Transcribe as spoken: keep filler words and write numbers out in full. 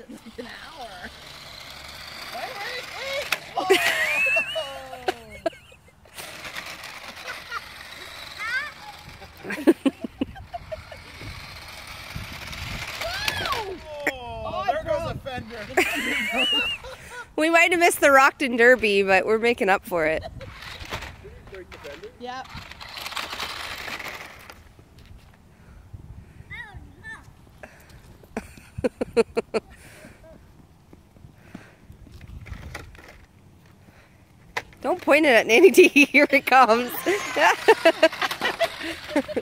in like an hour. Wait, wait, wait. Oh, there goes a fender. We might have missed the Rockton Derby, but we're making up for it. Did you break the fender? Yep. Don't point it at Nanny D. Here it comes.